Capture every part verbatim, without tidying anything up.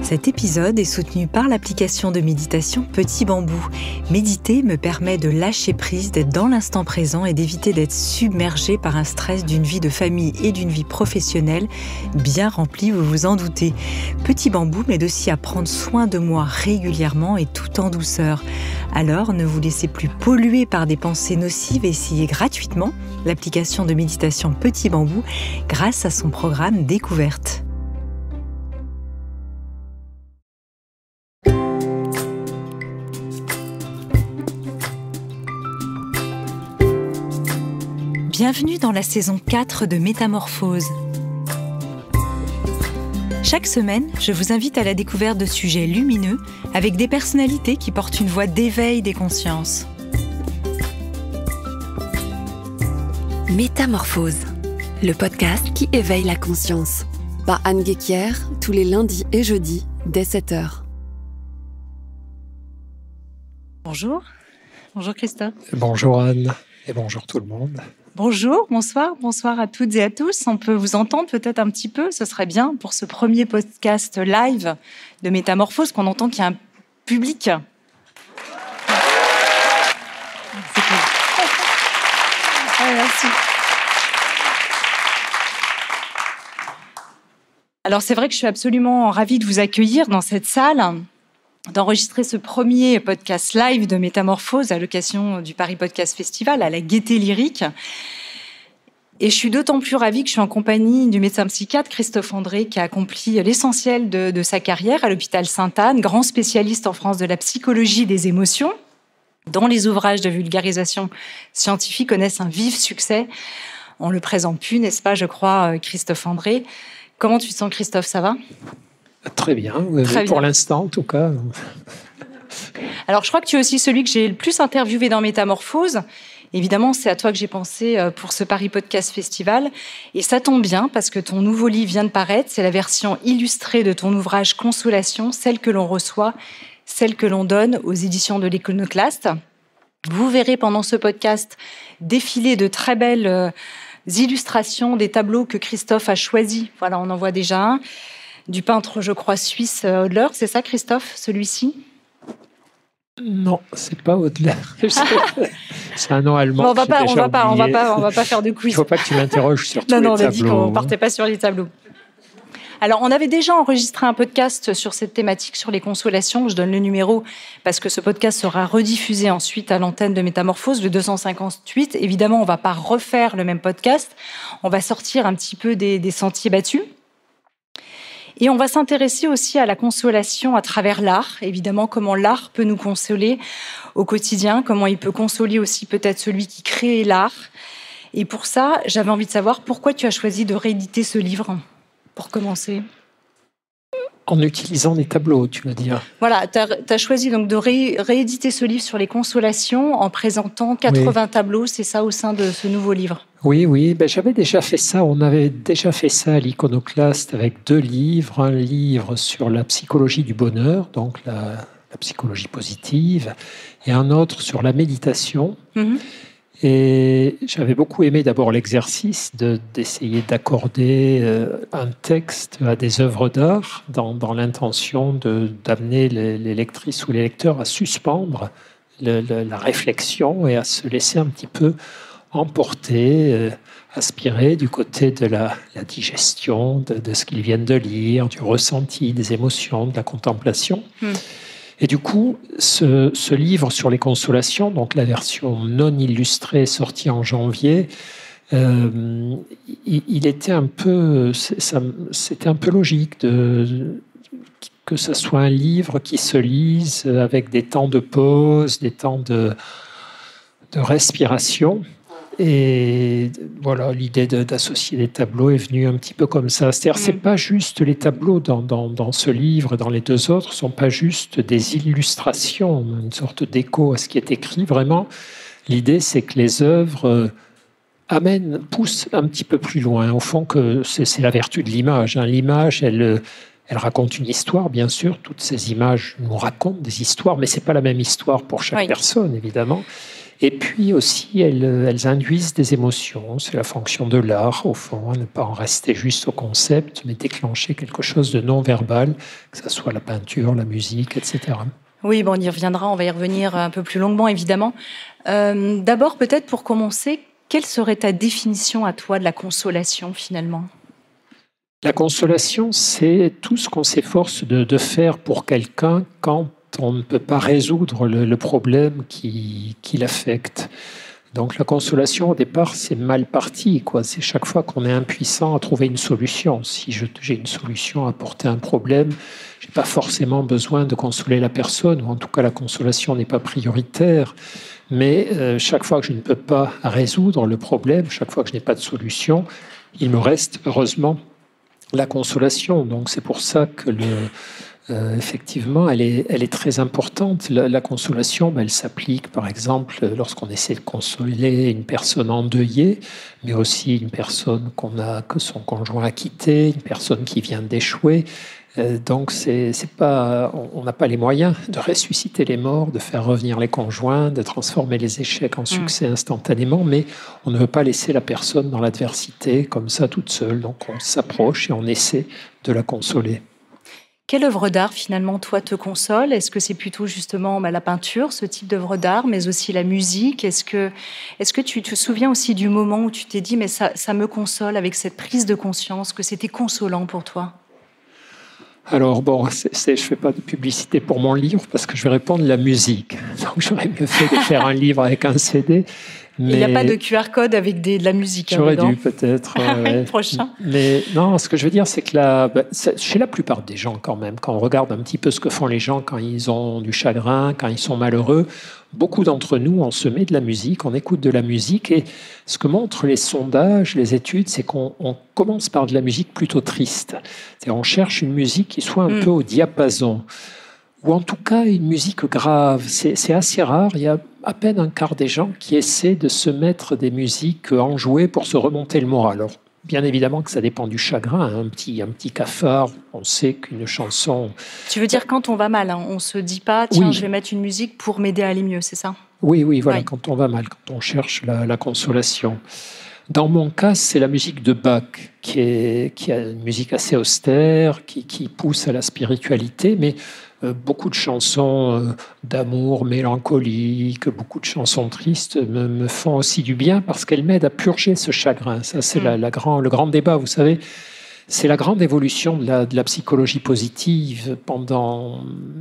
Cet épisode est soutenu par l'application de méditation Petit Bambou. Méditer me permet de lâcher prise, d'être dans l'instant présent et d'éviter d'être submergé par un stress d'une vie de famille et d'une vie professionnelle bien remplie, vous vous en doutez. Petit Bambou m'aide aussi à prendre soin de moi régulièrement et tout en douceur. Alors, ne vous laissez plus polluer par des pensées nocives et essayez gratuitement l'application de méditation Petit Bambou grâce à son programme Découverte. Bienvenue dans la saison quatre de Métamorphose. Chaque semaine, je vous invite à la découverte de sujets lumineux avec des personnalités qui portent une voix d'éveil des consciences. Métamorphose, le podcast qui éveille la conscience. Par Anne Guéquière, tous les lundis et jeudis, dès sept heures. Bonjour. Bonjour Christophe. Bonjour Anne et bonjour tout le monde. Bonjour, bonsoir, bonsoir à toutes et à tous. On peut vous entendre peut-être un petit peu, ce serait bien pour ce premier podcast live de Métamorphose qu'on entend qu'il y a un public. C'est cool. Ouais, merci. Alors c'est vrai que je suis absolument ravie de vous accueillir dans cette salle, d'enregistrer ce premier podcast live de Métamorphose à l'occasion du Paris Podcast Festival à la Gaîté Lyrique. Et je suis d'autant plus ravie que je suis en compagnie du médecin psychiatre Christophe André qui a accompli l'essentiel de, de sa carrière à l'hôpital Sainte-Anne, grand spécialiste en France de la psychologie des émotions, dont les ouvrages de vulgarisation scientifique connaissent un vif succès. On le présente plus, n'est-ce pas, je crois, Christophe André. Comment tu te sens, Christophe, ça va ? Très bien, Très pour bien. L'instant en tout cas. Alors je crois que tu es aussi celui que j'ai le plus interviewé dans Métamorphose. Évidemment, c'est à toi que j'ai pensé pour ce Paris Podcast Festival. Et ça tombe bien parce que ton nouveau livre vient de paraître. C'est la version illustrée de ton ouvrage Consolation, celle que l'on reçoit, celle que l'on donne aux éditions de l'Iconoclaste. Vous verrez pendant ce podcast défiler de très belles illustrations des tableaux que Christophe a choisis. Voilà, on en voit déjà un. Du peintre, je crois, suisse Hodler. C'est ça, Christophe, celui-ci ? Non, c'est pas Hodler. C'est un nom allemand. Bon, on va pas, on va pas, on va pas, on va pas faire de quiz. Il faut pas que tu m'interroges sur tous non, les non, tableaux. Non, on a dit qu'on partait pas sur les tableaux. Alors, on avait déjà enregistré un podcast sur cette thématique, sur les consolations. Je donne le numéro parce que ce podcast sera rediffusé ensuite à l'antenne de Métamorphose, le deux cent cinquante-huit. Évidemment, on va pas refaire le même podcast. On va sortir un petit peu des, des sentiers battus. Et on va s'intéresser aussi à la consolation à travers l'art. Évidemment, comment l'art peut nous consoler au quotidien, comment il peut consoler aussi peut-être celui qui crée l'art. Et pour ça, j'avais envie de savoir pourquoi tu as choisi de rééditer ce livre, pour commencer. En utilisant des tableaux, tu veux dire. Voilà, tu as choisi donc de ré, rééditer ce livre sur les consolations en présentant quatre-vingts oui. tableaux, c'est ça, au sein de ce nouveau livre. Oui, oui, ben, j'avais déjà fait ça. On avait déjà fait ça à l'Iconoclaste avec deux livres. Un livre sur la psychologie du bonheur, donc la, la psychologie positive, et un autre sur la méditation. Mm-hmm. Et j'avais beaucoup aimé d'abord l'exercice de, d'essayer d'accorder euh, un texte à des œuvres d'art dans, dans l'intention de, d'amener les, les lectrices ou les lecteurs à suspendre le, le, la réflexion et à se laisser un petit peu emporter, euh, aspirer du côté de la, la digestion, de, de ce qu'ils viennent de lire, du ressenti, des émotions, de la contemplation. Mmh. Et du coup, ce, ce livre sur les consolations, donc la version non illustrée sortie en janvier, euh, il, il était un peu, ça, c'était un peu logique de, que ce soit un livre qui se lise avec des temps de pause, des temps de, de respiration. Et voilà, l'idée de, d'associer les tableaux est venue un petit peu comme ça. C'est-à-dire, mmh. c'est pas juste les tableaux dans, dans, dans ce livre et dans les deux autres, sont pas juste des illustrations, une sorte d'écho à ce qui est écrit. Vraiment, l'idée, c'est que les œuvres euh, amènent, poussent un petit peu plus loin. Au fond, que c'est, c'est la vertu de l'image. Hein. L'image, elle, elle raconte une histoire, bien sûr. Toutes ces images nous racontent des histoires, mais c'est pas la même histoire pour chaque oui. personne, évidemment. Et puis aussi, elles, elles induisent des émotions. C'est la fonction de l'art, au fond, ne pas en rester juste au concept, mais déclencher quelque chose de non-verbal, que ce soit la peinture, la musique, et cetera. Oui, bon, on y reviendra, on va y revenir un peu plus longuement, évidemment. Euh, d'abord, peut-être pour commencer, quelle serait ta définition à toi de la consolation, finalement ? La consolation, c'est tout ce qu'on s'efforce de, de faire pour quelqu'un quand on ne peut pas résoudre le, le problème qui, qui l'affecte. Donc la consolation, au départ, c'est mal parti, quoi. C'est chaque fois qu'on est impuissant à trouver une solution. Si je, j'ai une solution à apporter un problème, je n'ai pas forcément besoin de consoler la personne, ou en tout cas la consolation n'est pas prioritaire. Mais euh, chaque fois que je ne peux pas résoudre le problème, chaque fois que je n'ai pas de solution, il me reste, heureusement, la consolation. Donc c'est pour ça que le... Euh, effectivement, elle est, elle est très importante. La, la consolation, ben, elle s'applique, par exemple, lorsqu'on essaie de consoler une personne endeuillée, mais aussi une personne qu'on a, que son conjoint a quittée, une personne qui vient d'échouer. Euh, donc, c'est, c'est pas, on n'a pas les moyens de ressusciter les morts, de faire revenir les conjoints, de transformer les échecs en succès mmh. instantanément, mais on ne veut pas laisser la personne dans l'adversité comme ça toute seule. Donc, on s'approche et on essaie de la consoler. Quelle œuvre d'art, finalement, toi, te console ? Est-ce que c'est plutôt, justement, bah, la peinture, ce type d'œuvre d'art, mais aussi la musique ? Est-ce que, est-ce que tu te souviens aussi du moment où tu t'es dit « mais ça, ça me console » avec cette prise de conscience, que c'était consolant pour toi ? Alors, bon, c'est, c'est, je ne fais pas de publicité pour mon livre, parce que je vais répondre la musique. Donc, j'aurais mieux fait de faire un livre avec un C D. Mais il n'y a pas de Q R code avec des, de la musique. J'aurais hein, dû peut-être. Ouais. Prochain. Mais non, ce que je veux dire, c'est que la, bah, chez la plupart des gens, quand même, quand on regarde un petit peu ce que font les gens quand ils ont du chagrin, quand ils sont malheureux, beaucoup d'entre nous, on se met de la musique, on écoute de la musique. Et ce que montrent les sondages, les études, c'est qu'on on commence par de la musique plutôt triste. C'est-à-dire on cherche une musique qui soit un mm. peu au diapason. Ou en tout cas une musique grave. C'est, c'est assez rare. Il y a à peine un quart des gens qui essaient de se mettre des musiques enjouées pour se remonter le moral. Alors, bien évidemment que ça dépend du chagrin. Hein. Un petit, un petit cafard, on sait qu'une chanson... Tu veux dire quand on va mal, hein, on ne se dit pas « tiens, oui. je vais mettre une musique pour m'aider à aller mieux », c'est ça ? Oui, oui, voilà, oui. quand on va mal, quand on cherche la, la consolation. Dans mon cas, c'est la musique de Bach, qui, est, qui a une musique assez austère, qui, qui pousse à la spiritualité, mais euh, beaucoup de chansons euh, d'amour mélancoliques, beaucoup de chansons tristes me, me font aussi du bien parce qu'elles m'aident à purger ce chagrin. Ça, c'est mmh. la, la grand, le grand débat, vous savez. C'est la grande évolution de la, de la psychologie positive pendant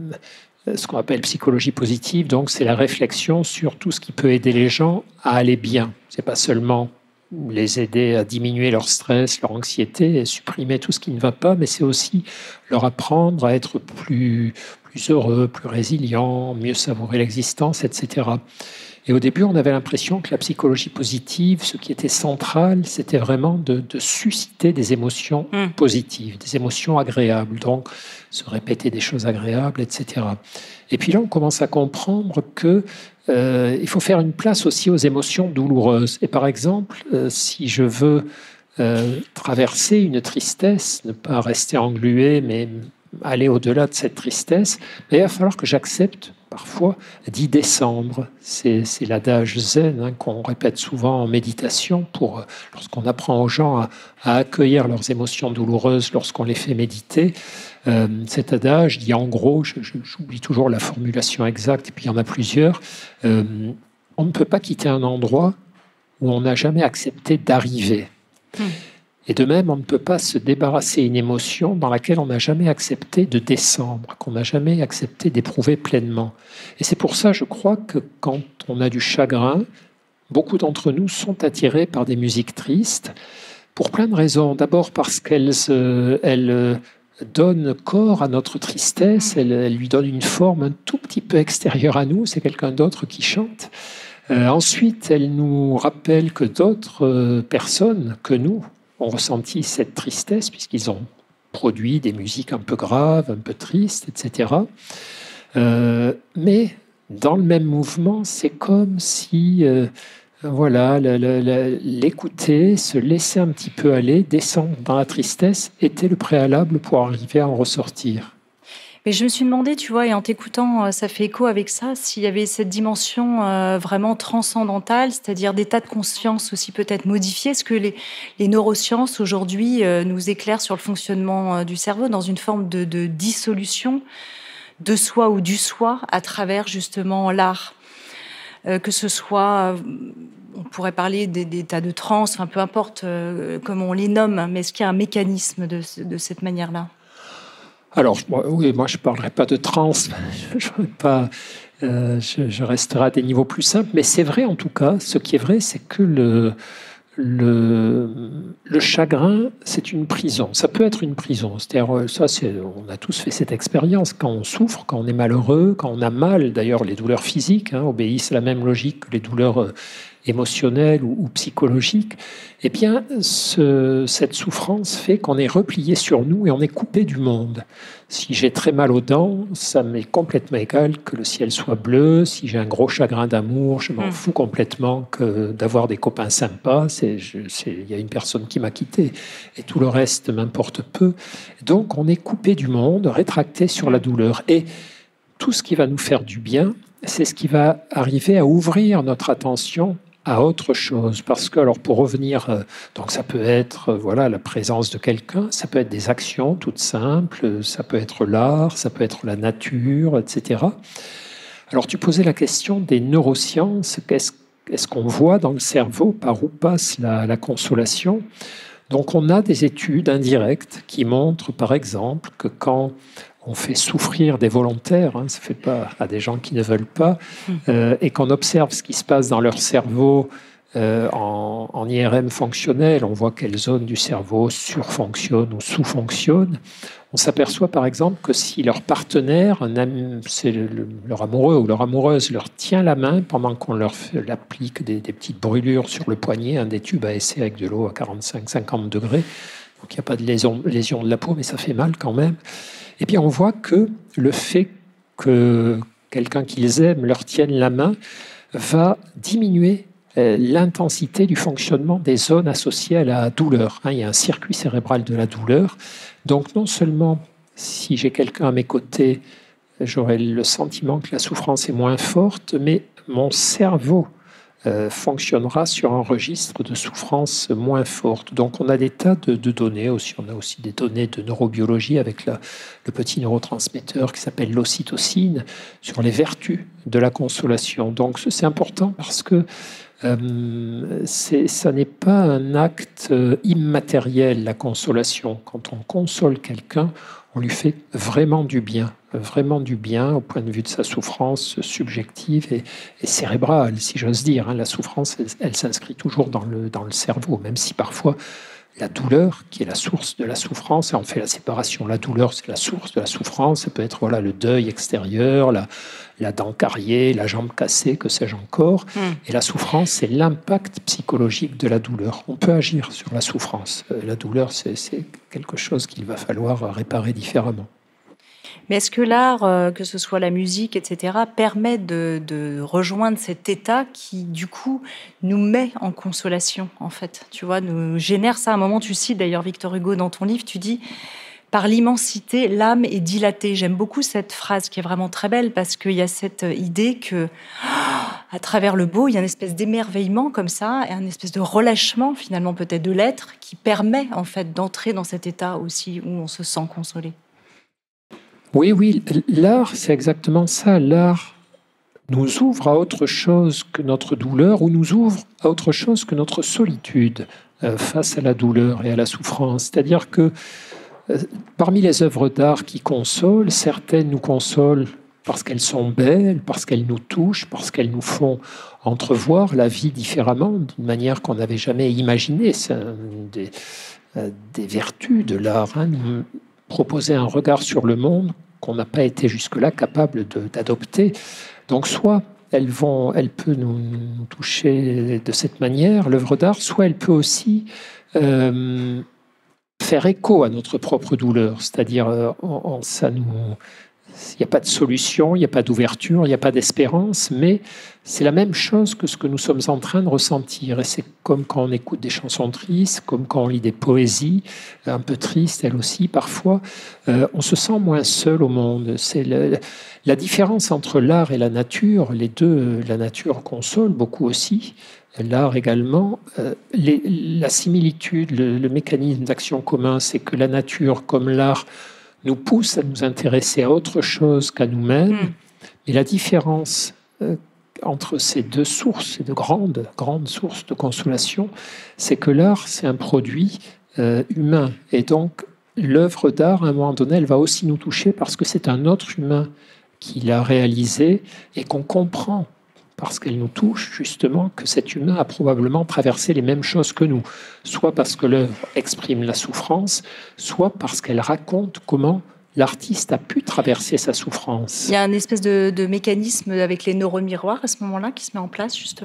ce qu'on appelle psychologie positive. Donc, c'est la réflexion sur tout ce qui peut aider les gens à aller bien. C'est pas seulement les aider à diminuer leur stress, leur anxiété et supprimer tout ce qui ne va pas, mais c'est aussi leur apprendre à être plus, plus heureux, plus résilient, mieux savourer l'existence, et cetera. Et au début, on avait l'impression que la psychologie positive, ce qui était central, c'était vraiment de, de susciter des émotions mmh. positives, des émotions agréables, donc se répéter des choses agréables, et cetera. Et puis là, on commence à comprendre que Euh, il faut faire une place aussi aux émotions douloureuses. Et par exemple, euh, si je veux euh, traverser une tristesse, ne pas rester englué, mais aller au-delà de cette tristesse, il va falloir que j'accepte parfois d'y descendre. C'est, c'est l'adage zen hein, qu'on répète souvent en méditation pour, lorsqu'on apprend aux gens à, à accueillir leurs émotions douloureuses lorsqu'on les fait méditer. Euh, cet adage dit en gros, je, je, j'oublie toujours la formulation exacte, et puis il y en a plusieurs, euh, on ne peut pas quitter un endroit où on n'a jamais accepté d'arriver. Mmh. Et de même, on ne peut pas se débarrasser d'une émotion dans laquelle on n'a jamais accepté de descendre, qu'on n'a jamais accepté d'éprouver pleinement. Et c'est pour ça, je crois, que quand on a du chagrin, beaucoup d'entre nous sont attirés par des musiques tristes, pour plein de raisons. D'abord parce qu'elles... Euh, elles, donne corps à notre tristesse, elle, elle lui donne une forme un tout petit peu extérieure à nous, c'est quelqu'un d'autre qui chante. Euh, ensuite, elle nous rappelle que d'autres euh, personnes que nous ont ressenti cette tristesse, puisqu'ils ont produit des musiques un peu graves, un peu tristes, et cetera. Euh, mais dans le même mouvement, c'est comme si... Euh, Voilà, le, le, le, l'écouter, se laisser un petit peu aller, descendre dans la tristesse, était le préalable pour arriver à en ressortir. Mais je me suis demandé, tu vois, et en t'écoutant, ça fait écho avec ça, s'il y avait cette dimension euh, vraiment transcendantale, c'est-à-dire d'état de conscience aussi peut-être modifié. Est-ce que les, les neurosciences aujourd'hui euh, nous éclairent sur le fonctionnement euh, du cerveau dans une forme de, de dissolution de soi ou du soi à travers justement l'art, euh, que ce soit, euh, on pourrait parler d'états de transe, enfin, peu importe euh, comment on les nomme, mais est-ce qu'il y a un mécanisme de, de cette manière-là? Alors, oui, moi je ne parlerai pas de transe, je, pas, euh, je, je resterai à des niveaux plus simples, mais c'est vrai en tout cas, ce qui est vrai, c'est que le, le, le chagrin, c'est une prison. Ça peut être une prison. C'est-à-dire, ça, c'est, on a tous fait cette expérience. Quand on souffre, quand on est malheureux, quand on a mal, d'ailleurs, les douleurs physiques hein, obéissent à la même logique que les douleurs euh, émotionnelles ou, ou psychologiques. Eh bien, ce, cette souffrance fait qu'on est replié sur nous et on est coupé du monde. Si j'ai très mal aux dents, ça m'est complètement égal que le ciel soit bleu. Si j'ai un gros chagrin d'amour, je m'en mmh. fous complètement que d'avoir des copains sympas. C'est, je, c'est, il y a une personne qui m'a quitté et tout le reste m'importe peu. Donc, on est coupé du monde, rétracté sur la douleur. Et tout ce qui va nous faire du bien, c'est ce qui va arriver à ouvrir notre attention à autre chose. Parce que, alors pour revenir, euh, donc ça peut être euh, voilà, la présence de quelqu'un, ça peut être des actions toutes simples, ça peut être l'art, ça peut être la nature, et cetera. Alors tu posais la question des neurosciences, qu'est-ce, qu'est-ce qu'on voit dans le cerveau, par où passe la, la consolation? Donc on a des études indirectes qui montrent par exemple que quand on fait souffrir des volontaires, hein, ça ne fait pas à des gens qui ne veulent pas, euh, et qu'on observe ce qui se passe dans leur cerveau euh, en, en I R M fonctionnel, on voit quelles zones du cerveau surfonctionnent ou sous-fonctionnent. On s'aperçoit par exemple que si leur partenaire, un ami, c'est le, le, leur amoureux ou leur amoureuse, leur tient la main pendant qu'on leur fait, applique des, des petites brûlures sur le poignet, hein, des tubes à essai avec de l'eau à quarante-cinq à cinquante degrés, donc il n'y a pas de lésion, lésion de la peau, mais ça fait mal quand même. Eh bien, on voit que le fait que quelqu'un qu'ils aiment leur tienne la main va diminuer l'intensité du fonctionnement des zones associées à la douleur. Il y a un circuit cérébral de la douleur. Donc, non seulement si j'ai quelqu'un à mes côtés, j'aurai le sentiment que la souffrance est moins forte, mais mon cerveau Euh, fonctionnera sur un registre de souffrance moins forte. Donc on a des tas de, de données aussi. On a aussi des données de neurobiologie avec la, le petit neurotransmetteur qui s'appelle l'ocytocine sur les vertus de la consolation. Donc c'est important parce que euh, c'est, ça n'est pas un acte euh, immatériel, la consolation. Quand on console quelqu'un, on lui fait vraiment du bien, vraiment du bien au point de vue de sa souffrance subjective et, et cérébrale, si j'ose dire. La souffrance, elle, elle s'inscrit toujours dans le, dans le cerveau, même si parfois la douleur, qui est la source de la souffrance, et on fait la séparation, la douleur, c'est la source de la souffrance, ça peut être voilà, le deuil extérieur, la, la dent carriée, la jambe cassée, que sais-je encore. Mm. Et la souffrance, c'est l'impact psychologique de la douleur. On peut agir sur la souffrance. La douleur, c'est, c'est quelque chose qu'il va falloir réparer différemment. Mais est-ce que l'art, euh, que ce soit la musique, et cetera, permet de, de rejoindre cet état qui, du coup, nous met en consolation, en fait, tu vois, nous génère ça. À un moment, tu cites d'ailleurs Victor Hugo dans ton livre, tu dis « Par l'immensité, l'âme est dilatée ». J'aime beaucoup cette phrase qui est vraiment très belle parce qu'il y a cette idée que, à travers le beau, il y a une espèce d'émerveillement comme ça et un espèce de relâchement, finalement, peut-être de l'être qui permet, en fait, d'entrer dans cet état aussi où on se sent consolé. Oui, oui, l'art, c'est exactement ça. L'art nous ouvre à autre chose que notre douleur ou nous ouvre à autre chose que notre solitude euh, face à la douleur et à la souffrance. C'est-à-dire que euh, parmi les œuvres d'art qui consolent, certaines nous consolent parce qu'elles sont belles, parce qu'elles nous touchent, parce qu'elles nous font entrevoir la vie différemment, d'une manière qu'on n'avait jamais imaginée. C'est une des, euh, des vertus de l'art, hein, nous proposer un regard sur le monde qu'on n'a pas été jusque-là capable de, d'adopter. Donc soit elle, vont, elle peut nous, nous toucher de cette manière, l'œuvre d'art, soit elle peut aussi euh, faire écho à notre propre douleur, c'est-à-dire euh, on, on, ça, nous, il n'y a pas de solution, il n'y a pas d'ouverture, il n'y a pas d'espérance, mais c'est la même chose que ce que nous sommes en train de ressentir. Et c'est comme quand on écoute des chansons tristes, comme quand on lit des poésies, un peu tristes elles aussi parfois, euh, on se sent moins seul au monde. C'est le, la différence entre l'art et la nature. Les deux, la nature console beaucoup aussi, l'art également. Euh, les, la similitude, le, le mécanisme d'action commun, c'est que la nature comme l'art nous pousse à nous intéresser à autre chose qu'à nous-mêmes. Mmh. Et la différence euh, entre ces deux sources, ces deux grandes, grandes sources de consolation, c'est que l'art, c'est un produit euh, humain. Et donc, l'œuvre d'art, à un moment donné, elle va aussi nous toucher parce que c'est un autre humain qui l'a réalisée et qu'on comprend, parce qu'elle nous touche, justement, que cet humain a probablement traversé les mêmes choses que nous, soit parce que l'œuvre exprime la souffrance, soit parce qu'elle raconte comment l'artiste a pu traverser sa souffrance. Il y a une espèce de, de mécanisme avec les neurones miroirs à ce moment-là qui se met en place, justement ?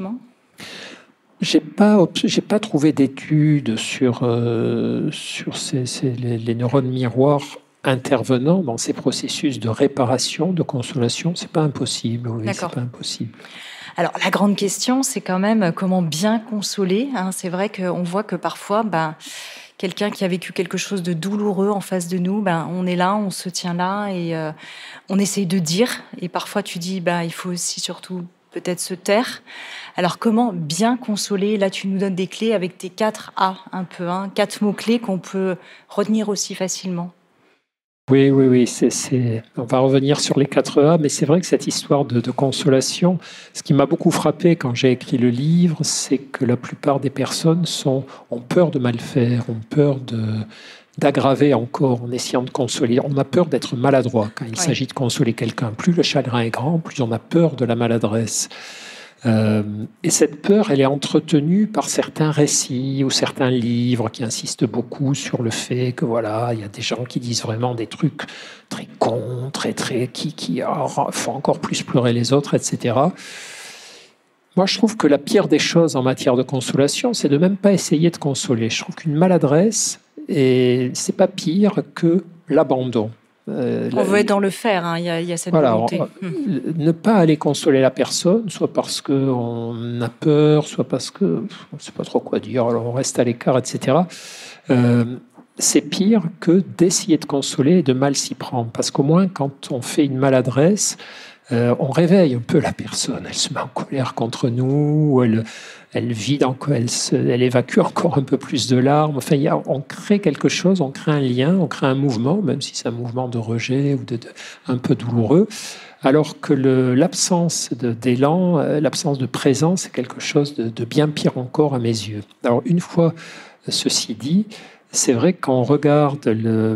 Je n'ai pas, j'ai pas trouvé d'études sur, euh, sur ces, ces, les, les neurones miroirs intervenant dans ces processus de réparation, de consolation. Ce n'est pas impossible. Oui, c'est pas impossible. Alors, la grande question, c'est quand même comment bien consoler. Hein. C'est vrai qu'on voit que parfois, ben, quelqu'un qui a vécu quelque chose de douloureux en face de nous, ben, on est là, on se tient là et euh, on essaye de dire. Et parfois, tu dis, ben, il faut aussi surtout peut-être se taire. Alors, comment bien consoler ? Là, tu nous donnes des clés avec tes quatre A, un peu, hein, quatre mots-clés qu'on peut retenir aussi facilement. Oui, oui, oui. C'est, c'est... On va revenir sur les quatre A, mais c'est vrai que cette histoire de, de consolation, ce qui m'a beaucoup frappé quand j'ai écrit le livre, c'est que la plupart des personnes sont, ont peur de mal faire, ont peur de, d'aggraver encore en essayant de consoler. On a peur d'être maladroit quand il oui. s'agit de consoler quelqu'un. Plus le chagrin est grand, plus on a peur de la maladresse. Euh, et cette peur, elle est entretenue par certains récits ou certains livres qui insistent beaucoup sur le fait que voilà, il y a des gens qui disent vraiment des trucs très cons, très très qui qui oh, font encore plus pleurer les autres, et cetera. Moi, je trouve que la pire des choses en matière de consolation, c'est de même pas essayer de consoler. Je trouve qu'une maladresse, et c'est pas pire que l'abandon. Euh, on veut être dans le faire, hein. il, y a, il y a cette voilà, volonté. On, hum. Ne pas aller consoler la personne, soit parce qu'on a peur, soit parce qu'on ne sait pas trop quoi dire, alors on reste à l'écart, et cetera. Euh, c'est pire que d'essayer de consoler et de mal s'y prendre. Parce qu'au moins, quand on fait une maladresse, euh, on réveille un peu la personne. Elle se met en colère contre nous, elle, elle vide encore, elle, se, elle évacue encore un peu plus de larmes. Enfin, il y a, on crée quelque chose, on crée un lien, on crée un mouvement, même si c'est un mouvement de rejet ou de, de, un peu douloureux. Alors que le, l'absence de, d'élan, euh, l'absence de présence, c'est quelque chose de, de bien pire encore à mes yeux. Alors, une fois ceci dit, c'est vrai que quand on regarde le,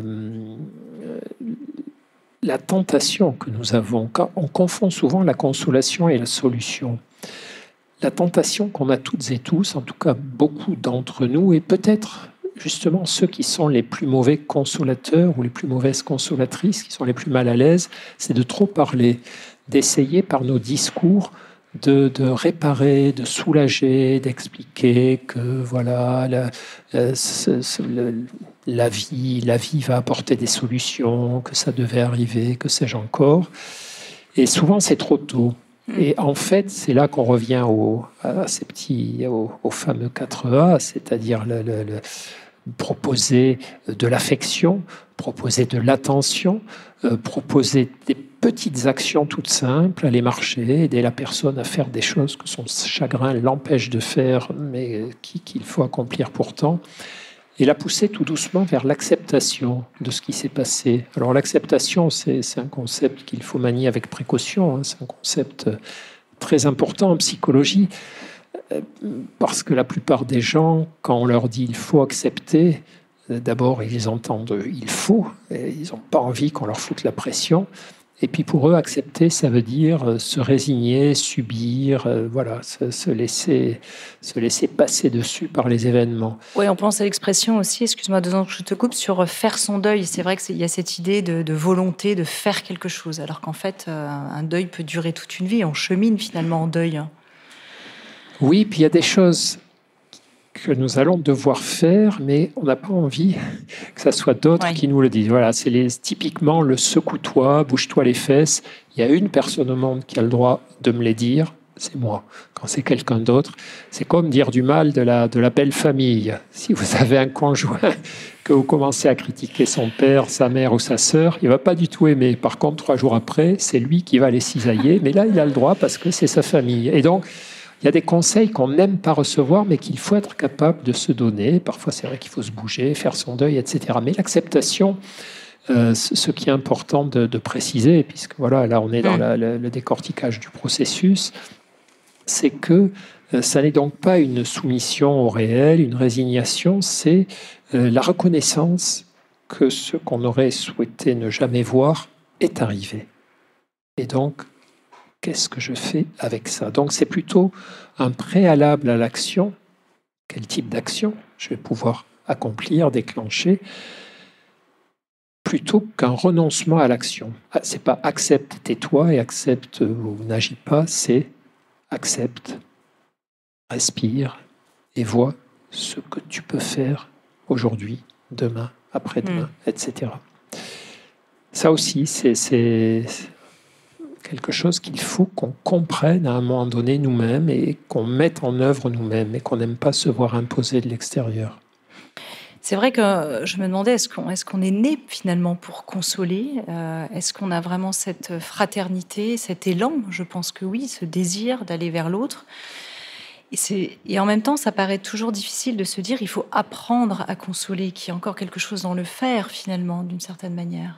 la tentation que nous avons, quand on confond souvent la consolation et la solution. La tentation qu'on a toutes et tous, en tout cas beaucoup d'entre nous, et peut-être justement ceux qui sont les plus mauvais consolateurs ou les plus mauvaises consolatrices, qui sont les plus mal à l'aise, c'est de trop parler, d'essayer par nos discours de, de réparer, de soulager, d'expliquer que voilà, la, la, ce, ce, le, la vie, la vie va apporter des solutions, que ça devait arriver, que sais-je encore. Et souvent, c'est trop tôt. Et en fait, c'est là qu'on revient au, à ces petits, au, au fameux quatre A, c'est-à-dire le, le, le proposer de l'affection, proposer de l'attention, euh, proposer des petites actions toutes simples, aller marcher, aider la personne à faire des choses que son chagrin l'empêche de faire, mais qui, qu'il faut accomplir pourtant, et la pousser tout doucement vers l'acceptation de ce qui s'est passé. Alors l'acceptation, c'est, c'est un concept qu'il faut manier avec précaution, hein, c'est un concept très important en psychologie, parce que la plupart des gens, quand on leur dit « il faut accepter », d'abord ils entendent « il faut », et ils n'ont pas envie qu'on leur foute la pression. Et puis pour eux, accepter, ça veut dire se résigner, subir, euh, voilà, se, se, laisser, se laisser passer dessus par les événements. Oui, on pense à l'expression aussi, excuse-moi deux ans que je te coupe, sur faire son deuil. C'est vrai qu'il y a cette idée de, de volonté de faire quelque chose, alors qu'en fait, euh, un deuil peut durer toute une vie. On chemine finalement en deuil. Oui, puis il y a des choses que nous allons devoir faire, mais on n'a pas envie que ça soit d'autres Ouais. qui nous le disent. Voilà, c'est les, typiquement le secoue-toi, bouge-toi les fesses. Il y a une personne au monde qui a le droit de me les dire, c'est moi. Quand c'est quelqu'un d'autre, c'est comme dire du mal de la, de la belle famille. Si vous avez un conjoint que vous commencez à critiquer son père, sa mère ou sa sœur, il ne va pas du tout aimer. Par contre, trois jours après, c'est lui qui va les cisailler, mais là, il a le droit parce que c'est sa famille. Et donc, il y a des conseils qu'on n'aime pas recevoir, mais qu'il faut être capable de se donner. Parfois, c'est vrai qu'il faut se bouger, faire son deuil, et cetera. Mais l'acceptation, euh, ce qui est important de, de préciser, puisque voilà, là, on est dans la, la, le décortiquage du processus, c'est que euh, ça n'est donc pas une soumission au réel, une résignation, c'est euh, la reconnaissance que ce qu'on aurait souhaité ne jamais voir est arrivé. Et donc, qu'est-ce que je fais avec ça? Donc c'est plutôt un préalable à l'action. Quel type d'action je vais pouvoir accomplir, déclencher, plutôt qu'un renoncement à l'action. C'est pas accepte, tais-toi et accepte ou n'agis pas, c'est accepte, respire et vois ce que tu peux faire aujourd'hui, demain, après-demain, mmh. et cetera. Ça aussi, c'est... c'est quelque chose qu'il faut qu'on comprenne à un moment donné nous-mêmes et qu'on mette en œuvre nous-mêmes et qu'on n'aime pas se voir imposer de l'extérieur. C'est vrai que je me demandais, est-ce qu'on, est-ce qu'on est né finalement pour consoler? euh, Est-ce qu'on a vraiment cette fraternité, cet élan? Je pense que oui, ce désir d'aller vers l'autre. Et, c'est, et en même temps, ça paraît toujours difficile de se dire il faut apprendre à consoler, qu'il y a encore quelque chose dans le faire finalement, d'une certaine manière.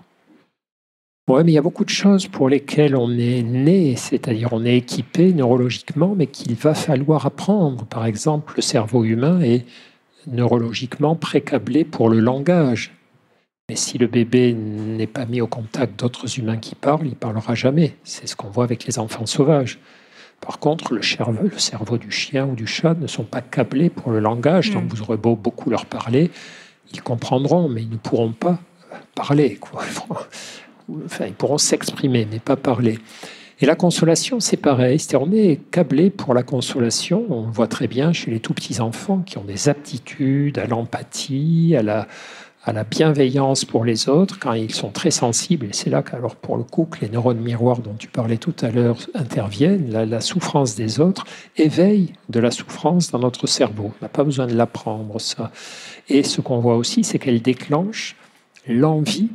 Oui, mais il y a beaucoup de choses pour lesquelles on est né, c'est-à-dire on est équipé neurologiquement, mais qu'il va falloir apprendre. Par exemple, le cerveau humain est neurologiquement pré-câblé pour le langage. Mais si le bébé n'est pas mis au contact d'autres humains qui parlent, il ne parlera jamais. C'est ce qu'on voit avec les enfants sauvages. Par contre, le cerveau, le cerveau du chien ou du chat ne sont pas câblés pour le langage. Mmh. Donc vous aurez beau beaucoup leur parler, ils comprendront, mais ils ne pourront pas parler, quoi. Enfin, ils pourront s'exprimer, mais pas parler. Et la consolation, c'est pareil. C'est-à-dire, on est câblé pour la consolation. On le voit très bien chez les tout petits enfants qui ont des aptitudes à l'empathie, à la, à la bienveillance pour les autres, quand ils sont très sensibles. Et c'est là qu'alors, pour le coup, que les neurones miroirs dont tu parlais tout à l'heure interviennent. La, la souffrance des autres éveille de la souffrance dans notre cerveau. On n'a pas besoin de l'apprendre, ça. Et ce qu'on voit aussi, c'est qu'elle déclenche l'envie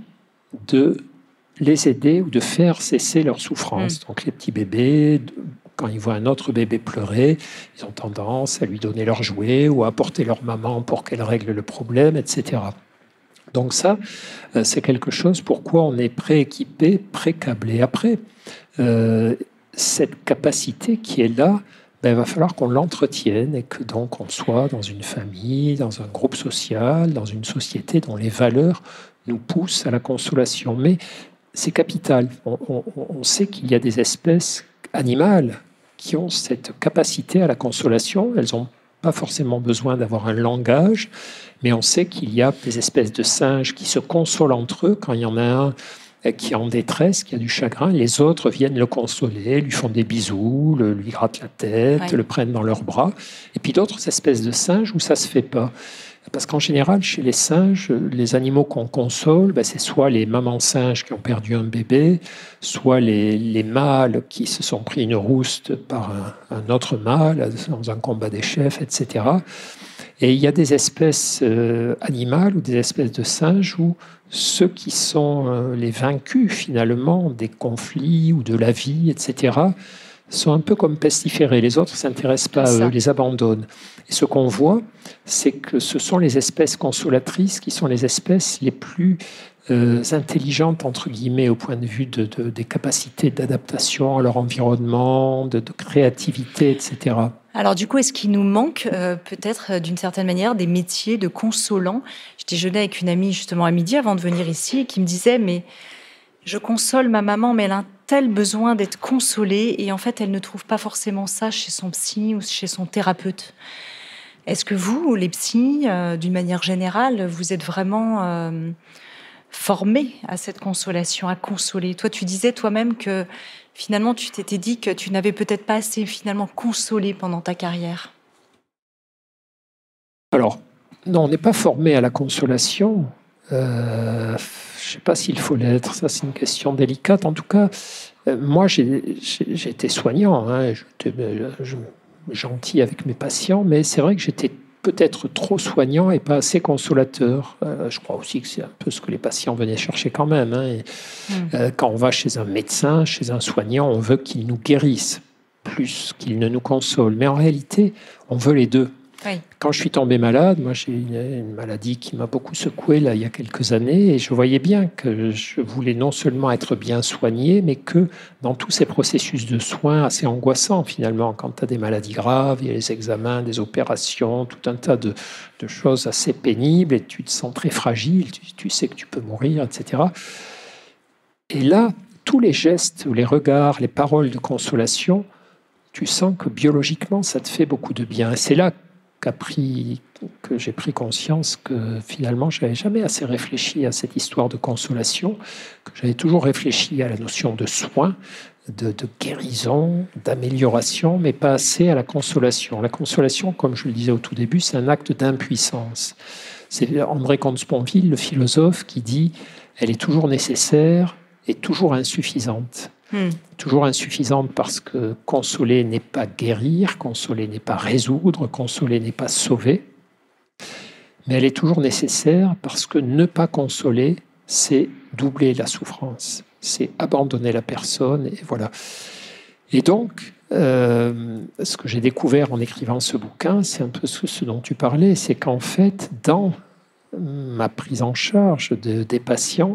de les aider ou de faire cesser leur souffrance. Mmh. Donc les petits bébés, quand ils voient un autre bébé pleurer, ils ont tendance à lui donner leur jouet ou à apporter leur maman pour qu'elle règle le problème, et cetera. Donc ça, c'est quelque chose pour quoi on est prééquipé, pré-câblé. Après, euh, cette capacité qui est là, ben, il va falloir qu'on l'entretienne et que donc on soit dans une famille, dans un groupe social, dans une société dont les valeurs nous poussent à la consolation. Mais c'est capital. On, on, on sait qu'il y a des espèces animales qui ont cette capacité à la consolation. Elles n'ont pas forcément besoin d'avoir un langage, mais on sait qu'il y a des espèces de singes qui se consolent entre eux. Quand il y en a un qui est en détresse, qui a du chagrin, les autres viennent le consoler, lui font des bisous, le, lui grattent la tête, ouais. le prennent dans leurs bras. Et puis d'autres espèces de singes où ça ne se fait pas. Parce qu'en général, chez les singes, les animaux qu'on console, ben c'est soit les mamans singes qui ont perdu un bébé, soit les, les mâles qui se sont pris une rouste par un, un autre mâle dans un combat des chefs, et cetera. Et il y a des espèces euh, animales ou des espèces de singes où ceux qui sont euh, les vaincus finalement des conflits ou de la vie, et cetera, sont un peu comme pestiférés. Les autres ne s'intéressent pas à eux, les abandonnent. Et ce qu'on voit, c'est que ce sont les espèces consolatrices qui sont les espèces les plus euh, intelligentes, entre guillemets, au point de vue de, de, des capacités d'adaptation à leur environnement, de, de créativité, et cetera. Alors du coup, est-ce qu'il nous manque euh, peut-être d'une certaine manière des métiers de consolants? Je déjeunais avec une amie justement à midi avant de venir ici qui me disait « mais je console ma maman, mais elle a un tel besoin d'être consolée et en fait, elle ne trouve pas forcément ça chez son psy ou chez son thérapeute. » Est-ce que vous, les psys, euh, d'une manière générale, vous êtes vraiment euh, formés à cette consolation, à consoler? Toi, tu disais toi-même que finalement, tu t'étais dit que tu n'avais peut-être pas assez finalement consolé pendant ta carrière. Alors, non, on n'est pas formé à la consolation. Euh, je ne sais pas s'il faut l'être, ça c'est une question délicate. En tout cas, euh, moi j'ai, j'ai, j'ai été soignant, hein, j'étais je, gentil avec mes patients, mais c'est vrai que j'étais peut-être trop soignant et pas assez consolateur. Euh, je crois aussi que c'est un peu ce que les patients venaient chercher quand même. Hein. Et, mmh. euh, quand on va chez un médecin, chez un soignant, on veut qu'il nous guérisse plus qu'il ne nous console. Mais en réalité, on veut les deux. Oui. Quand je suis tombé malade, moi j'ai une, une maladie qui m'a beaucoup secoué là, il y a quelques années, et je voyais bien que je voulais non seulement être bien soigné, mais que dans tous ces processus de soins assez angoissants finalement, quand tu as des maladies graves, il y a les examens, des opérations, tout un tas de, de choses assez pénibles, et tu te sens très fragile, tu, tu sais que tu peux mourir, et cetera. Et là, tous les gestes, les regards, les paroles de consolation, tu sens que biologiquement, ça te fait beaucoup de bien. Et c'est là qu'a pris, que j'ai pris conscience que finalement, je n'avais jamais assez réfléchi à cette histoire de consolation, que j'avais toujours réfléchi à la notion de soin, de, de guérison, d'amélioration, mais pas assez à la consolation. La consolation, comme je le disais au tout début, c'est un acte d'impuissance. C'est André Comte-Sponville, le philosophe, qui dit « elle est toujours nécessaire et toujours insuffisante ». Hmm. Toujours insuffisante parce que consoler n'est pas guérir, consoler n'est pas résoudre, consoler n'est pas sauver. Mais elle est toujours nécessaire parce que ne pas consoler, c'est doubler la souffrance, c'est abandonner la personne, et voilà. Et donc, euh, ce que j'ai découvert en écrivant ce bouquin, c'est un peu ce, ce dont tu parlais, c'est qu'en fait, dans ma prise en charge de, des patients,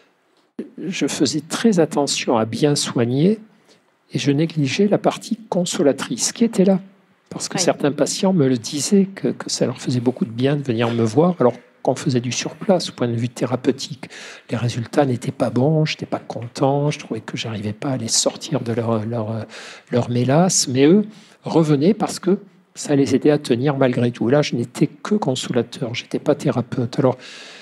je faisais très attention à bien soigner et je négligeais la partie consolatrice qui était là. Parce que oui. certains patients me le disaient, que, que ça leur faisait beaucoup de bien de venir me voir, alors qu'on faisait du surplace au point de vue thérapeutique. Les résultats n'étaient pas bons, je n'étais pas content, je trouvais que je n'arrivais pas à les sortir de leur, leur, leur mélasse, mais eux revenaient parce que ça les aidait à tenir malgré tout. Là, je n'étais que consolateur, je n'étais pas thérapeute. Alors,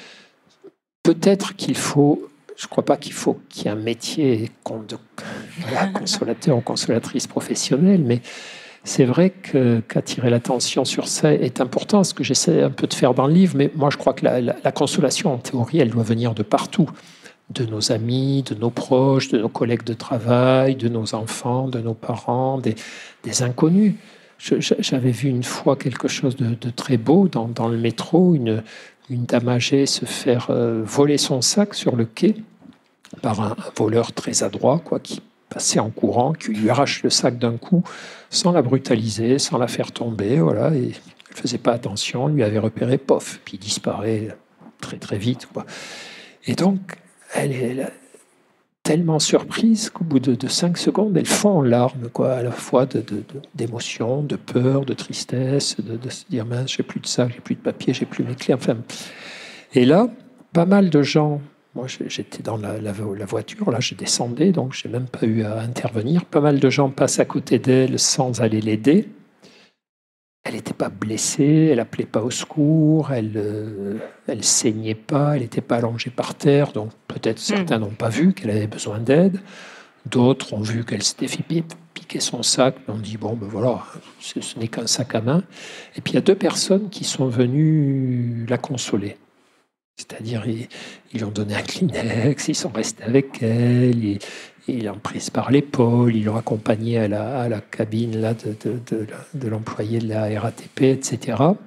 peut-être qu'il faut... Je ne crois pas qu'il faut qu'il y ait un métier de consolateur ou consolatrice professionnelle, mais c'est vrai que, qu'attirer l'attention sur ça est important, ce que j'essaie un peu de faire dans le livre, mais moi je crois que la, la, la consolation, en théorie, elle doit venir de partout, de nos amis, de nos proches, de nos collègues de travail, de nos enfants, de nos parents, des, des inconnus. Je, j'avais vu une fois quelque chose de, de très beau dans, dans le métro, une... une dame âgée se faire euh, voler son sac sur le quai par un, un voleur très adroit, quoi, qui passait en courant, qui lui arrache le sac d'un coup, sans la brutaliser, sans la faire tomber, voilà, et elle ne faisait pas attention, lui avait repéré, pof, puis il disparaît très très vite, quoi. Et donc, elle est là, tellement surprise qu'au bout de, de cinq secondes, elle fond en larmes, quoi, à la fois de, de, de, d'émotion, de peur, de tristesse, de, de se dire « mince, j'ai plus de sac, j'ai plus de papier, j'ai plus mes clés ». Enfin, et là, pas mal de gens, moi j'étais dans la, la, la voiture, là je descendais, donc je n'ai même pas eu à intervenir, pas mal de gens passent à côté d'elle sans aller l'aider. Elle n'était pas blessée, elle n'appelait pas au secours, elle ne euh, elle saignait pas, elle n'était pas allongée par terre, donc peut-être certains mmh. n'ont pas vu qu'elle avait besoin d'aide, d'autres ont vu qu'elle s'était fait piquer son sac, on dit bon ben voilà, ce, ce n'est qu'un sac à main. Et puis il y a deux personnes qui sont venues la consoler. C'est-à-dire, ils, ils lui ont donné un Kleenex, ils sont restés avec elle, ils, ils l'ont prise par l'épaule, ils l'ont accompagnée à la, à la cabine là, de, de, de, de l'employé de la R A T P, et cetera.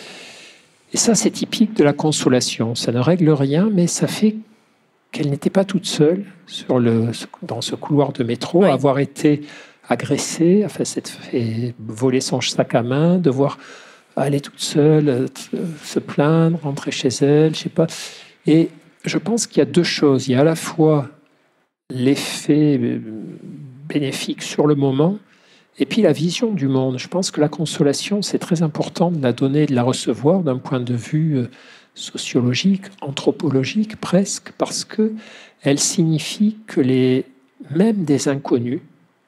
Et ça, c'est typique de la consolation. Ça ne règle rien, mais ça fait qu'elle n'était pas toute seule sur le, dans ce couloir de métro, oui. à avoir été agressée, enfin, s'être fait voler son sac à main, devoir aller toute seule, se plaindre, rentrer chez elle, je sais pas. Et je pense qu'il y a deux choses. Il y a à la fois l'effet bénéfique sur le moment, et puis la vision du monde. Je pense que la consolation, c'est très important de la donner et de la recevoir d'un point de vue sociologique, anthropologique presque, parce qu'elle signifie que les, même des inconnus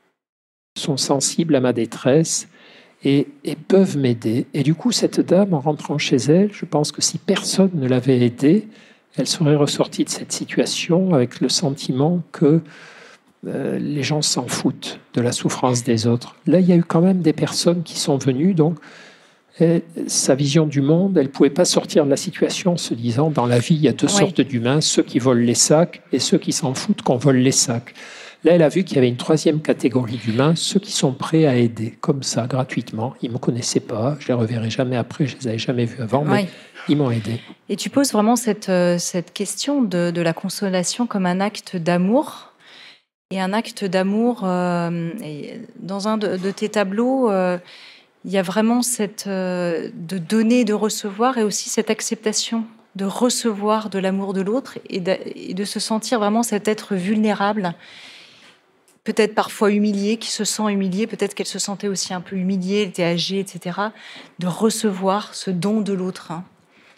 sont sensibles à ma détresse Et, et peuvent m'aider. Et du coup, cette dame, en rentrant chez elle, je pense que si personne ne l'avait aidée, elle serait ressortie de cette situation avec le sentiment que euh, les gens s'en foutent de la souffrance des autres. Là, il y a eu quand même des personnes qui sont venues, donc Et sa vision du monde, elle ne pouvait pas sortir de la situation en se disant, dans la vie, il y a deux oui. sortes d'humains, ceux qui volent les sacs et ceux qui s'en foutent qu'on vole les sacs. Là, elle a vu qu'il y avait une troisième catégorie d'humains, ceux qui sont prêts à aider, comme ça, gratuitement. Ils ne me connaissaient pas, je ne les reverrai jamais après, je ne les avais jamais vus avant, mais oui. ils m'ont aidé. Et tu poses vraiment cette, cette question de, de la consolation comme un acte d'amour. Et un acte d'amour, euh, dans un de, de tes tableaux, euh, il y a vraiment cette, euh, de donner, de recevoir, et aussi cette acceptation de recevoir de l'amour de l'autre et de, et de se sentir vraiment cet être vulnérable, peut-être parfois humilié, qui se sent humilié, peut-être qu'elle se sentait aussi un peu humiliée, elle était âgée, et cetera, de recevoir ce don de l'autre. Hein.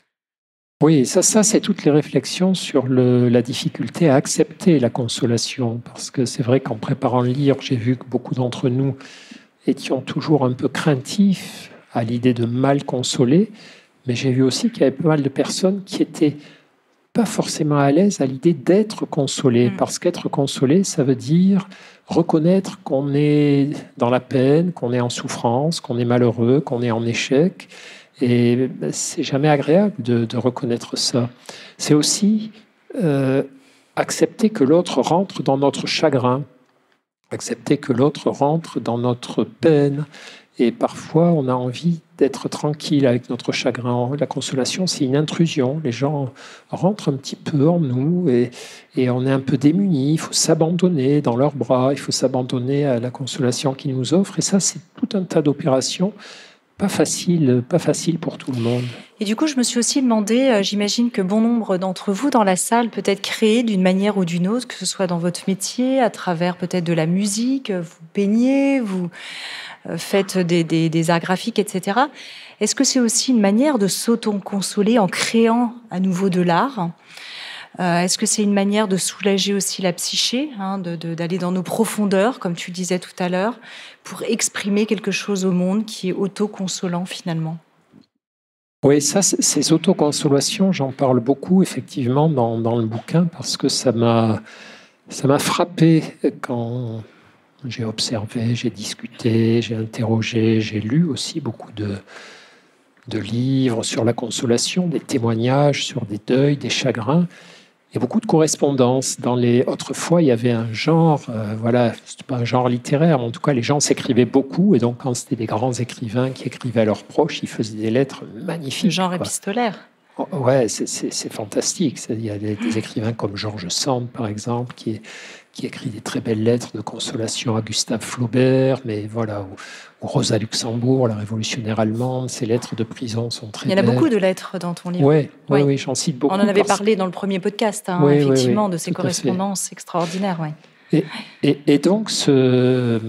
Oui, ça, ça c'est toutes les réflexions sur le, la difficulté à accepter la consolation, parce que c'est vrai qu'en préparant le livre, j'ai vu que beaucoup d'entre nous étions toujours un peu craintifs à l'idée de mal consoler, mais j'ai vu aussi qu'il y avait pas mal de personnes qui étaient pas forcément à l'aise à l'idée d'être consolé, mmh. parce qu'être consolé, ça veut dire reconnaître qu'on est dans la peine, qu'on est en souffrance, qu'on est malheureux, qu'on est en échec, et c'est jamais agréable de, de reconnaître ça. C'est aussi euh, accepter que l'autre rentre dans notre chagrin, accepter que l'autre rentre dans notre peine, et parfois on a envie d'être tranquille avec notre chagrin. La consolation, c'est une intrusion. Les gens rentrent un petit peu en nous et, et on est un peu démunis. Il faut s'abandonner dans leurs bras, il faut s'abandonner à la consolation qu'ils nous offrent. Et ça, c'est tout un tas d'opérations pas faciles, pas facile pour tout le monde. Et du coup, je me suis aussi demandé, j'imagine que bon nombre d'entre vous dans la salle peut-être créent d'une manière ou d'une autre, que ce soit dans votre métier, à travers peut-être de la musique, vous peignez, vous faites des, des, des arts graphiques, et cetera. Est-ce que c'est aussi une manière de s'auto-consoler en créant à nouveau de l'art ? euh, Est-ce que c'est une manière de soulager aussi la psyché, hein, de, de, d'aller dans nos profondeurs, comme tu disais tout à l'heure, pour exprimer quelque chose au monde qui est auto-consolant finalement ? Oui, ça, ces autoconsolations, j'en parle beaucoup effectivement dans, dans le bouquin, parce que ça m'a, ça m'a frappé quand j'ai observé, j'ai discuté, j'ai interrogé, j'ai lu aussi beaucoup de, de livres sur la consolation, des témoignages sur des deuils, des chagrins, et beaucoup de correspondances. Dans les autrefois, il y avait un genre, euh, voilà, c'était pas un genre littéraire, mais en tout cas, les gens s'écrivaient beaucoup, et donc quand c'était des grands écrivains qui écrivaient à leurs proches, ils faisaient des lettres magnifiques. Le genre quoi. Épistolaire. Oh, ouais, c'est, c'est, c'est fantastique. Il y a des, des écrivains comme George Sand, par exemple, qui est qui écrit des très belles lettres de consolation à Gustave Flaubert, mais voilà, ou, ou Rosa Luxembourg, la révolutionnaire allemande, ses lettres de prison sont très belles. Il y en a beaucoup de lettres dans ton livre. Ouais, oui, oui, oui, j'en cite beaucoup. On en avait parlé dans le premier podcast, hein, oui, effectivement, oui, oui, de ces correspondances extraordinaires. Ouais. Et, et, et donc, ce...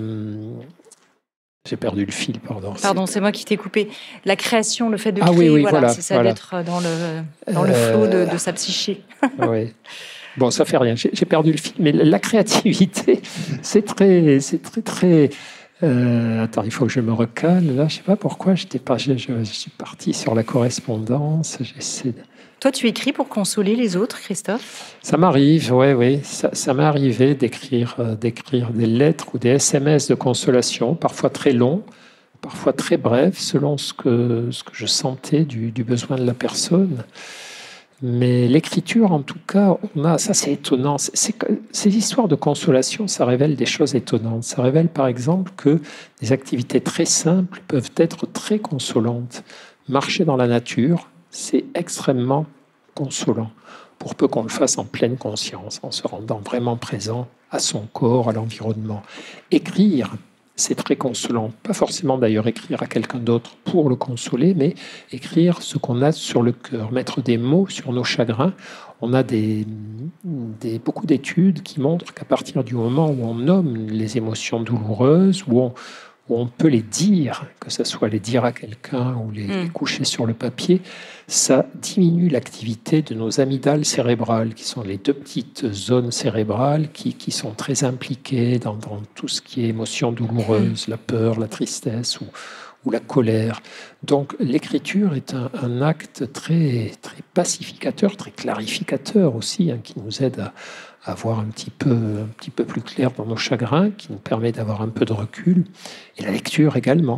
j'ai perdu le fil, pardon. Pardon, c'est, c'est moi qui t'ai coupé. La création, le fait de ah, créer, oui, oui, voilà, voilà, c'est ça, voilà. d'être dans le, dans le euh... flot de, de sa psyché. Oui. Bon, ça fait rien. J'ai, j'ai perdu le fil, mais la créativité, c'est très, c'est très, très. Euh, attends, il faut que je me recale. Là, je sais pas pourquoi. J'étais pas. Je, je, je suis parti sur la correspondance. J'essaie. De... Toi, tu écris pour consoler les autres, Christophe ? Ça m'arrive, oui, oui. Ça, ça m'est arrivé d'écrire, euh, d'écrire des lettres ou des S M S de consolation, parfois très longs, parfois très brefs, selon ce que ce que je sentais du, du besoin de la personne. Mais l'écriture, en tout cas, on a, ça c'est étonnant. C'est, c'est, ces histoires de consolation, ça révèle des choses étonnantes. Ça révèle par exemple que des activités très simples peuvent être très consolantes. Marcher dans la nature, c'est extrêmement consolant, pour peu qu'on le fasse en pleine conscience, en se rendant vraiment présent à son corps, à l'environnement. Écrire, c'est très consolant. Pas forcément d'ailleurs écrire à quelqu'un d'autre pour le consoler, mais écrire ce qu'on a sur le cœur, mettre des mots sur nos chagrins. On a des, des, beaucoup d'études qui montrent qu'à partir du moment où on nomme les émotions douloureuses, où on, où on peut les dire, que ce soit les dire à quelqu'un ou les, mmh. les coucher sur le papier, ça diminue l'activité de nos amygdales cérébrales, qui sont les deux petites zones cérébrales qui, qui sont très impliquées dans, dans tout ce qui est émotions douloureuses, mmh. la peur, la tristesse ou, ou la colère. Donc l'écriture est un, un acte très, très pacificateur, très clarificateur aussi, hein, qui nous aide à, à voir un petit peu, un petit peu plus clair dans nos chagrins, qui nous permet d'avoir un peu de recul. Et la lecture également.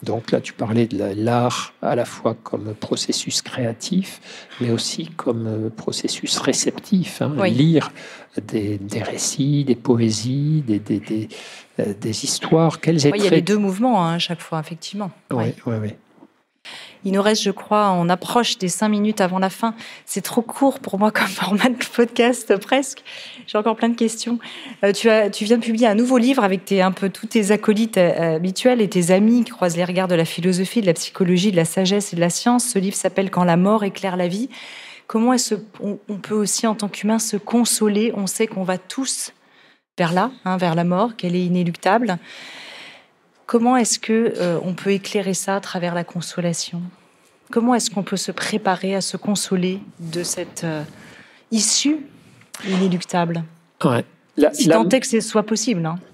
Donc là, tu parlais de l'art à la fois comme processus créatif, mais aussi comme processus réceptif. Hein. Oui. Lire des, des récits, des poésies, des, des, des, des histoires. Quels oui, il y a les deux mouvements hein, à chaque fois, effectivement. Oui, oui, oui. Il nous reste, je crois, on approche des cinq minutes avant la fin. C'est trop court pour moi comme format de podcast, presque. J'ai encore plein de questions. Euh, tu, as, tu viens de publier un nouveau livre avec tes, un peu tous tes acolytes euh, habituels et tes amis qui croisent les regards de la philosophie, de la psychologie, de la sagesse et de la science. Ce livre s'appelle « Quand la mort éclaire la vie ». Comment est-ce qu'on on peut aussi, en tant qu'humain, se consoler? On sait qu'on va tous vers là, hein, vers la mort, qu'elle est inéluctable. Comment est-ce qu'on euh, peut éclairer ça à travers la consolation? Comment est-ce qu'on peut se préparer à se consoler de cette euh, issue inéluctable? Ouais. La, si la, tant est que ce soit possible. Hein.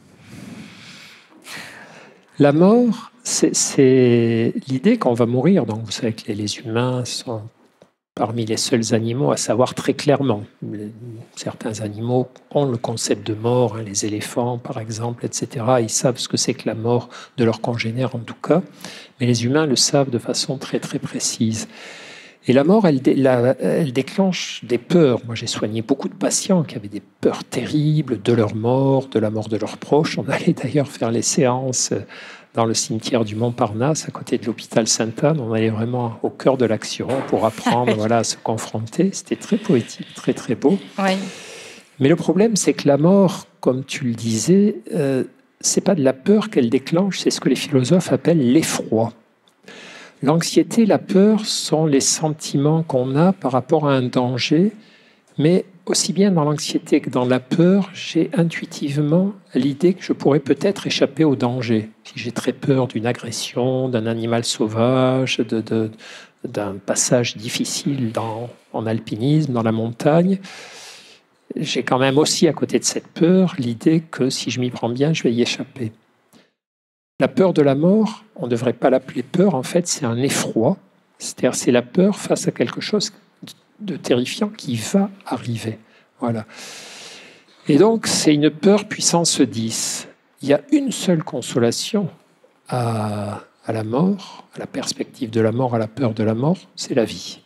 La mort, c'est, c'est l'idée qu'on va mourir. Donc vous savez que les, les humains sont parmi les seuls animaux à savoir très clairement. Les, certains animaux ont le concept de mort, hein, les éléphants par exemple, et cetera. Ils savent ce que c'est que la mort de leurs congénères en tout cas, mais les humains le savent de façon très très précise. Et la mort, elle, la, elle déclenche des peurs. Moi j'ai soigné beaucoup de patients qui avaient des peurs terribles de leur mort, de la mort de leurs proches. On allait d'ailleurs faire les séances dans le cimetière du Montparnasse, à côté de l'hôpital Sainte-Anne. On allait vraiment au cœur de l'action pour apprendre voilà, à se confronter. C'était très poétique, très très beau. Oui. Mais le problème, c'est que la mort, comme tu le disais, euh, c'est pas de la peur qu'elle déclenche, c'est ce que les philosophes appellent l'effroi. L'anxiété, la peur sont les sentiments qu'on a par rapport à un danger, mais aussi bien dans l'anxiété que dans la peur, j'ai intuitivement l'idée que je pourrais peut-être échapper au danger. Si j'ai très peur d'une agression, d'un animal sauvage, de, de, d'un passage difficile dans, en alpinisme, dans la montagne, j'ai quand même aussi à côté de cette peur l'idée que si je m'y prends bien, je vais y échapper. La peur de la mort, on ne devrait pas l'appeler peur, en fait c'est un effroi, c'est-à-dire c'est la peur face à quelque chose de terrifiant qui va arriver. Voilà. Et donc, c'est une peur puissance dix. Il y a une seule consolation à, à la mort, à la perspective de la mort, à la peur de la mort, c'est la vie.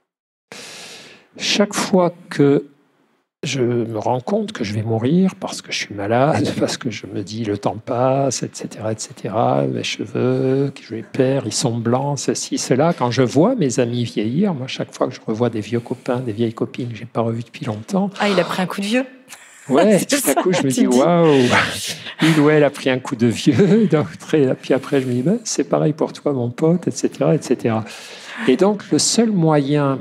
Chaque fois que je me rends compte que je vais mourir parce que je suis malade, parce que je me dis le temps passe, et cetera, et cetera. Mes cheveux, que je les perds, ils sont blancs, ceci, cela. Quand je vois mes amis vieillir, moi, chaque fois que je revois des vieux copains, des vieilles copines que je n'ai pas revues depuis longtemps. Ah, il a pris un coup de vieux. Ouais, tout à coup, je me dis, waouh, il ou elle a pris un coup de vieux. Donc, très, puis après, je me dis, ben, c'est pareil pour toi, mon pote, et cetera, et cetera. Et donc, le seul moyen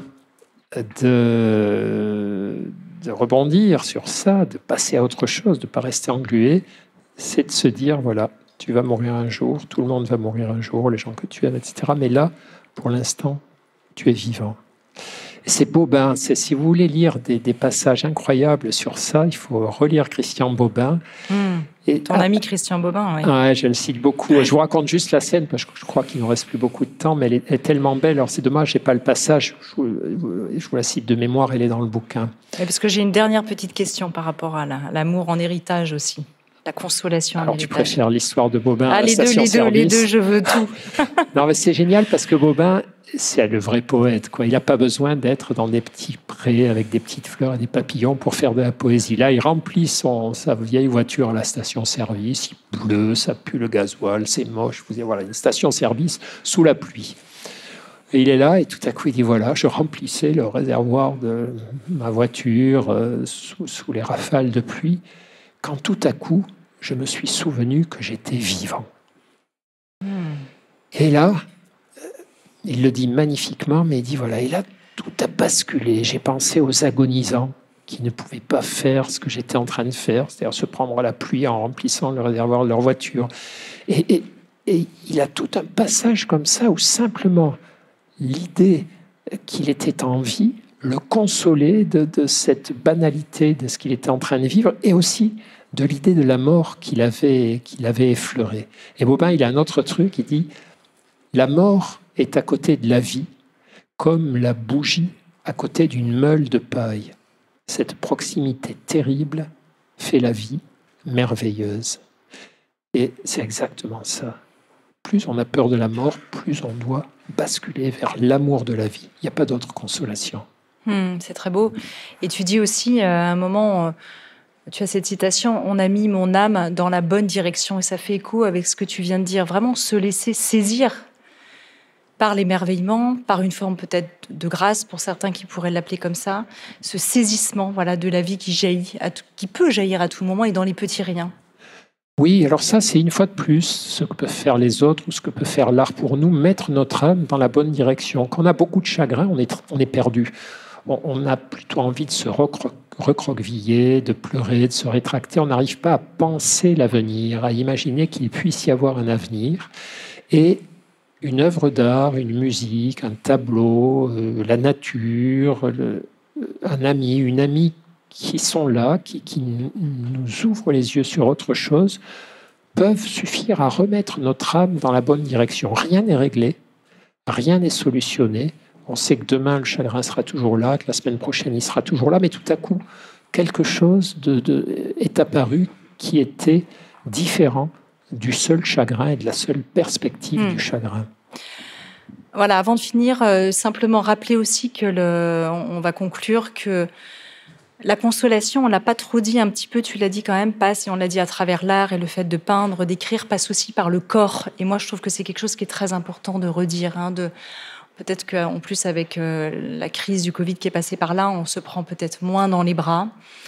de de rebondir sur ça, de passer à autre chose, de ne pas rester englué, c'est de se dire, voilà, tu vas mourir un jour, tout le monde va mourir un jour, les gens que tu aimes, et cetera. Mais là, pour l'instant, tu es vivant. Et c'est Bobin, c'est, si vous voulez lire des, des passages incroyables sur ça, il faut relire Christian Bobin. Mmh. Et, Ton ah, ami Christian Bobin, oui. Ouais, je le cite beaucoup. Je vous raconte juste la scène, parce que je crois qu'il ne nous reste plus beaucoup de temps, mais elle est, elle est tellement belle. Alors c'est dommage, je n'ai pas le passage, je vous, je vous la cite de mémoire, elle est dans le bouquin. Et parce que j'ai une dernière petite question par rapport à la, l'amour en héritage aussi. La consolation en Alors, héritage. Tu préfères l'histoire de Bobin ah, à la les deux, les deux, les deux, je veux tout. Non, mais c'est génial parce que Bobin, c'est le vrai poète, quoi. Il n'a pas besoin d'être dans des petits prés avec des petites fleurs et des papillons pour faire de la poésie. Là, il remplit son, sa vieille voiture à la station-service. Il pleut, ça pue le gasoil, c'est moche. Vous voyez, voilà, une station-service sous la pluie. Et il est là et tout à coup, il dit, voilà, je remplissais le réservoir de ma voiture euh, sous, sous les rafales de pluie, quand tout à coup, je me suis souvenu que j'étais vivant. Mmh. Et là, il le dit magnifiquement, mais il dit, voilà, et là, tout a basculé. J'ai pensé aux agonisants qui ne pouvaient pas faire ce que j'étais en train de faire, c'est-à-dire se prendre à la pluie en remplissant le réservoir de leur voiture. Et, et, et il a tout un passage comme ça où simplement l'idée qu'il était en vie le consolait de, de cette banalité de ce qu'il était en train de vivre et aussi de l'idée de la mort qu'il avait, qu'il avait effleurée. Et Bobin, il a un autre truc, il dit « La mort est à côté de la vie, comme la bougie à côté d'une meule de paille. Cette proximité terrible fait la vie merveilleuse. » Et c'est exactement ça. plus on a peur de la mort, plus on doit basculer vers l'amour de la vie. Il n'y a pas d'autre consolation. Hum, c'est très beau. Et tu dis aussi, à un moment, tu as cette citation, « On a mis mon âme dans la bonne direction ». Et ça fait écho avec ce que tu viens de dire. Vraiment se laisser saisir par l'émerveillement, par une forme peut-être de grâce, pour certains qui pourraient l'appeler comme ça, ce saisissement voilà, de la vie qui jaillit, à tout, qui peut jaillir à tout moment et dans les petits riens. Oui, alors ça, c'est une fois de plus ce que peuvent faire les autres ou ce que peut faire l'art pour nous, mettre notre âme dans la bonne direction. Quand on a beaucoup de chagrin, on est, on est perdu. On, on a plutôt envie de se recro- recroqueviller, de pleurer, de se rétracter. On n'arrive pas à penser l'avenir, à imaginer qu'il puisse y avoir un avenir. Et une œuvre d'art, une musique, un tableau, euh, la nature, le, un ami, une amie qui sont là, qui, qui nous ouvrent les yeux sur autre chose, peuvent suffire à remettre notre âme dans la bonne direction. Rien n'est réglé, rien n'est solutionné. On sait que demain, le chagrin sera toujours là, que la semaine prochaine, il sera toujours là, mais tout à coup, quelque chose de, de, est apparu qui était différent du seul chagrin et de la seule perspective mmh. du chagrin. Voilà, avant de finir, euh, simplement rappeler aussi que le, on va conclure que la consolation, on l'a pas trop dit un petit peu, tu l'as dit quand même, passe, et on l'a dit à travers l'art et le fait de peindre, d'écrire, passe aussi par le corps. Et moi, je trouve que c'est quelque chose qui est très important de redire. Hein, de, peut-être qu'en plus, avec euh, la crise du Covid qui est passée par là, on se prend peut-être moins dans les bras.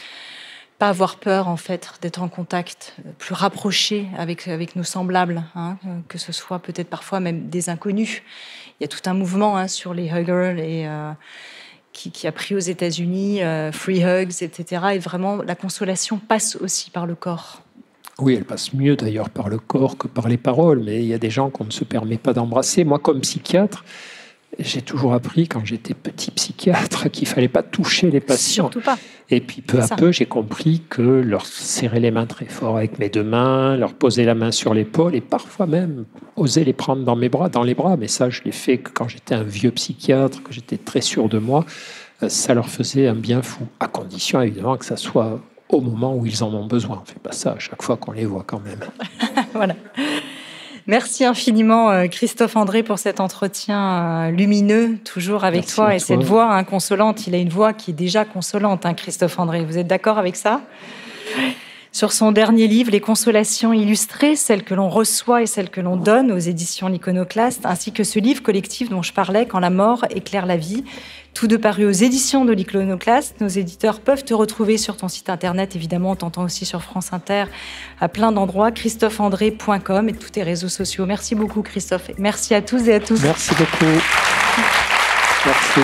Pas avoir peur, en fait, d'être en contact plus rapproché avec, avec nos semblables, hein, que ce soit peut-être parfois même des inconnus. Il y a tout un mouvement hein, sur les huggers et, euh, qui, qui a pris aux États-Unis, euh, free hugs, et cetera. Et vraiment, la consolation passe aussi par le corps. Oui, elle passe mieux d'ailleurs par le corps que par les paroles, mais il y a des gens qu'on ne se permet pas d'embrasser. Moi, comme psychiatre, j'ai toujours appris, quand j'étais petit psychiatre, qu'il ne fallait pas toucher les patients. Surtout pas. Et puis, peu à peu, j'ai compris que leur serrer les mains très fort avec mes deux mains, leur poser la main sur l'épaule et parfois même oser les prendre dans mes bras, dans les bras. Mais ça, je l'ai fait que quand j'étais un vieux psychiatre, que j'étais très sûr de moi, ça leur faisait un bien fou. À condition, évidemment, que ça soit au moment où ils en ont besoin. On ne fait pas ça à chaque fois qu'on les voit quand même. Voilà. Merci infiniment Christophe André pour cet entretien lumineux, toujours avec Merci toi. Et toi. cette voix hein, consolante, il a une voix qui est déjà consolante, hein, Christophe André. Vous êtes d'accord avec ça ? Sur son dernier livre, Les Consolations illustrées, celles que l'on reçoit et celles que l'on donne aux éditions L'Iconoclaste, ainsi que ce livre collectif dont je parlais, Quand la mort éclaire la vie, tous deux parus aux éditions de l'Iconoclaste. Nos éditeurs peuvent te retrouver sur ton site internet, évidemment, on t'entend aussi sur France Inter, à plein d'endroits, christophe andré point com et tous tes réseaux sociaux. Merci beaucoup Christophe. Et merci à tous et à toutes. Merci beaucoup. Merci.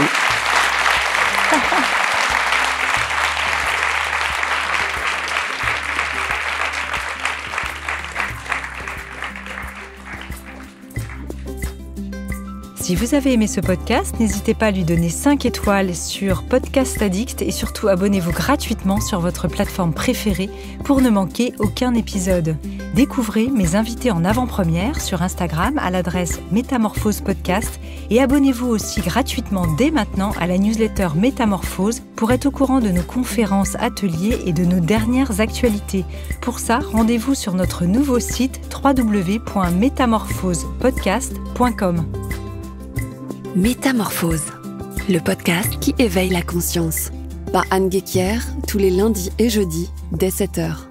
Si vous avez aimé ce podcast, n'hésitez pas à lui donner cinq étoiles sur Podcast Addict et surtout abonnez-vous gratuitement sur votre plateforme préférée pour ne manquer aucun épisode. Découvrez mes invités en avant-première sur Instagram à l'adresse Métamorphose Podcast et abonnez-vous aussi gratuitement dès maintenant à la newsletter Métamorphose pour être au courant de nos conférences, ateliers et de nos dernières actualités. Pour ça, rendez-vous sur notre nouveau site w w w point métamorphose podcast point com. Métamorphose, le podcast qui éveille la conscience. Par Anne Guéquière, tous les lundis et jeudis, dès sept heures.